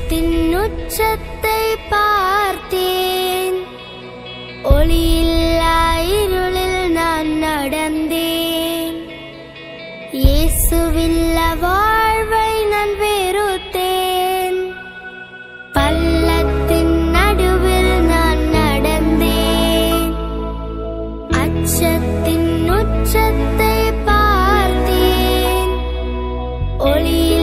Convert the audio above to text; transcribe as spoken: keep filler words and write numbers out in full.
அச்சத்தின் உச்சத்தை பார்த்தேன். ஒளியில்லா இருளில் நான் நடந்தேன். இயேசுவில்ல வாழ்வை நான் வெறுத்தேன். பள்ளத்தின் நடுவில் நான் நடந்தேன். அச்சத்தின் உச்சத்தை பார்த்தேன். ஒளி